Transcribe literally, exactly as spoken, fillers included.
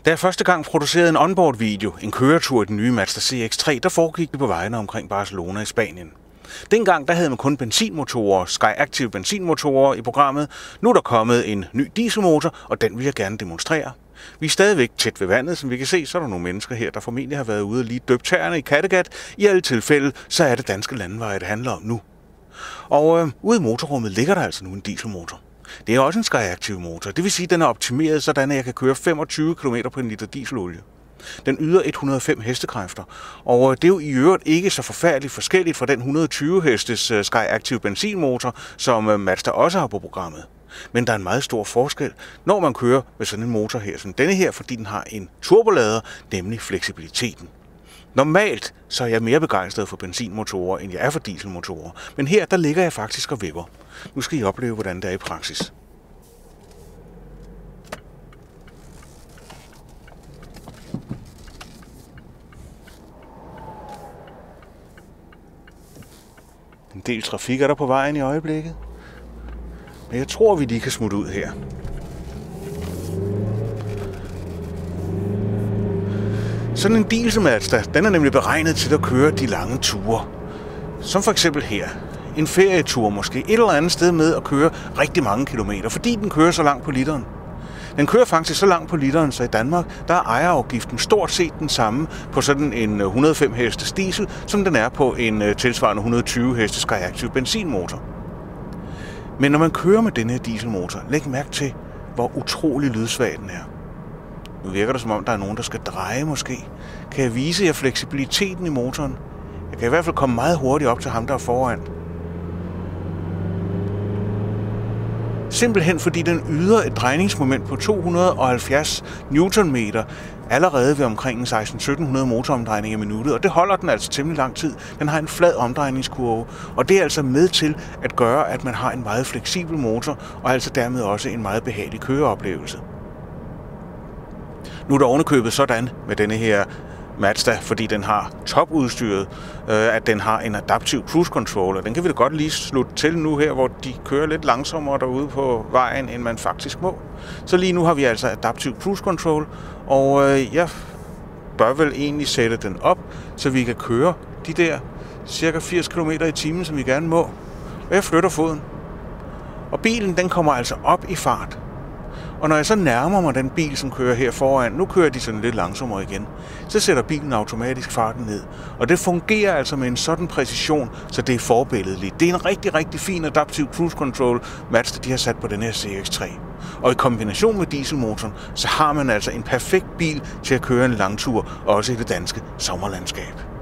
Da jeg første gang producerede en onboard-video, en køretur i den nye Mazda C X tre, der foregik det på vejene omkring Barcelona i Spanien. Dengang der havde man kun benzinmotorer, Skyactiv benzinmotorer i programmet. Nu er der kommet en ny dieselmotor, og den vil jeg gerne demonstrere. Vi er stadigvæk tæt ved vandet, som vi kan se, så er der nogle mennesker her, der formentlig har været ude og lige døbt tæerne i Kattegat. I alle tilfælde, så er det danske landeveje, det handler om nu. Og øh, ude i motorrummet ligger der altså nu en dieselmotor. Det er også en Skyactiv motor, det vil sige, at den er optimeret, sådan at jeg kan køre femogtyve kilometer på en liter dieselolie. Den yder et hundrede og fem hestekræfter, og det er jo i øvrigt ikke så forfærdeligt forskelligt fra den et hundrede og tyve hestes Skyactiv benzinmotor, som Mazda også har på programmet. Men der er en meget stor forskel, når man kører med sådan en motor her, som denne her, fordi den har en turbolader, nemlig fleksibiliteten. Normalt så er jeg mere begejstret for benzinmotorer, end jeg er for dieselmotorer, men her der ligger jeg faktisk og vipper. Nu skal I opleve, hvordan det er i praksis. En del trafik er der på vejen i øjeblikket, men jeg tror, vi lige kan smutte ud her. Sådan en diesel Mazda, den er nemlig beregnet til at køre de lange ture. Som for eksempel her. En ferietur måske et eller andet sted med at køre rigtig mange kilometer, fordi den kører så langt på literen. Den kører faktisk så langt på literen, så i Danmark, der er ejerafgiften stort set den samme på sådan en et hundrede og fem hestes diesel, som den er på en tilsvarende et hundrede og tyve hestes Skyactiv benzinmotor. Men når man kører med denne her dieselmotor, læg mærke til, hvor utrolig lydsvag den er. Nu virker det som om, der er nogen, der skal dreje måske. Kan jeg vise jer fleksibiliteten i motoren? Jeg kan i hvert fald komme meget hurtigt op til ham, der er foran. Simpelthen fordi den yder et drejningsmoment på to hundrede og halvfjerds newtonmeter allerede ved omkring seksten til sytten hundrede motoromdrejninger i minuttet, og det holder den altså temmelig lang tid. Den har en flad omdrejningskurve, og det er altså med til at gøre, at man har en meget fleksibel motor, og altså dermed også en meget behagelig køreoplevelse. Nu er der ovenikøbet sådan med denne her Mazda, fordi den har topudstyret, øh, at den har en adaptiv cruise control, og den kan vi da godt lige slutte til nu her, hvor de kører lidt langsommere derude på vejen, end man faktisk må. Så lige nu har vi altså adaptiv cruise control, og øh, jeg bør vel egentlig sætte den op, så vi kan køre de der cirka firs kilometer i timen, som vi gerne må. Og jeg flytter foden. Og bilen den kommer altså op i fart. Og når jeg så nærmer mig den bil, som kører her foran, nu kører de sådan lidt langsommere igen, så sætter bilen automatisk farten ned. Og det fungerer altså med en sådan præcision, så det er forbilledeligt. Det er en rigtig, rigtig fin adaptiv cruise control, Mazda de har sat på den her C X tre. Og i kombination med dieselmotoren, så har man altså en perfekt bil til at køre en langtur, også i det danske sommerlandskab.